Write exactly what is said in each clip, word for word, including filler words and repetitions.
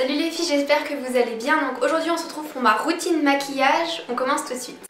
Salut les filles, j'espère que vous allez bien. Donc aujourd'hui on se retrouve pour ma routine maquillage. On commence tout de suite.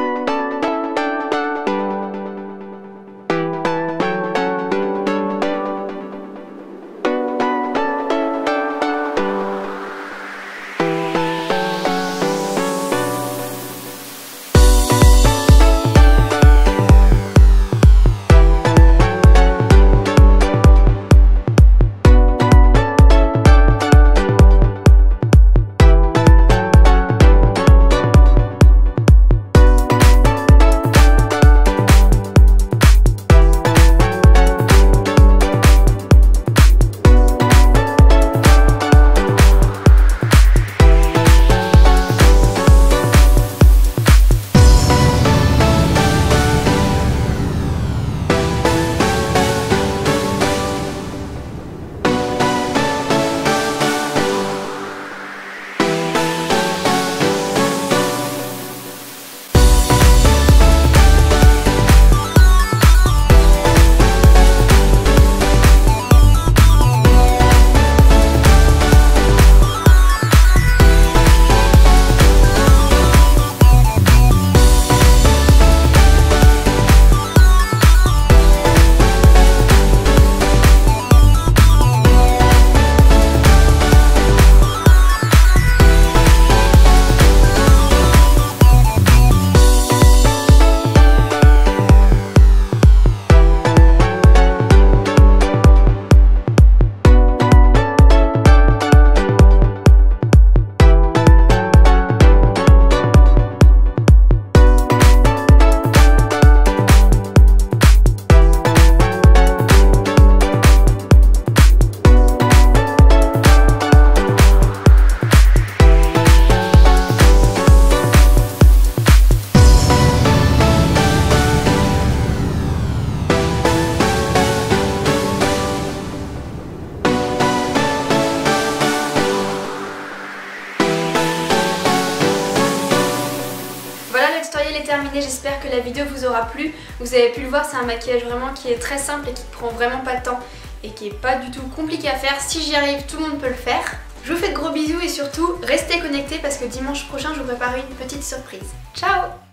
Le tutoriel est terminé, j'espère que la vidéo vous aura plu. Vous avez pu le voir, c'est un maquillage vraiment qui est très simple et qui ne prend vraiment pas de temps et qui est pas du tout compliqué à faire. Si j'y arrive, tout le monde peut le faire. Je vous fais de gros bisous et surtout, restez connectés parce que dimanche prochain, je vous prépare une petite surprise. Ciao!